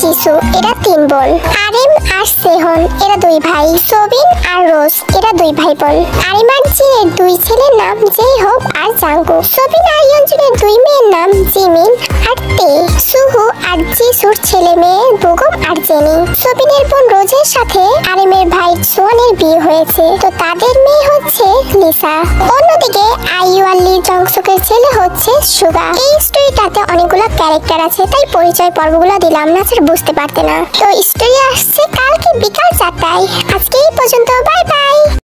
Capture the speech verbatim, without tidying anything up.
Jisu এরা তিন বোন। আরিম আর সেহন এরা দুই ভাই। সবিন আর রোজ এরা দুই ভাই বোন। আরিম আর জিনের দুই ছেলের নাম জেই হোপ আর জাংকুক। সবিন আর ইয়ঞ্জুনের দুই মেয়ের নাম জিমিন আর তে। সুহু আর জিসুর ছেলে মেয়ে বুগম আর জেনি। সবিনের বোন রোজের সাথে আরিমের ভাই সোয়ানের বিয়ে হয়েছে, তো তাদের মেয়ে হচ্ছে লিসা। অন্যদিকে আইইউ আর লি জংসুকের ছেলে হচ্ছে সুগা। এই স্টোরিটাতে অনেকগুলো ক্যারেক্টার আছে, তাই পরিচয় পর্বগুলো দিলাম না, স্যার বুঝতে পারতে না। তো স্টোরি আসছে কালকে বিকাল চারটায়। আজকে এই পর্যন্ত, বাই বাই।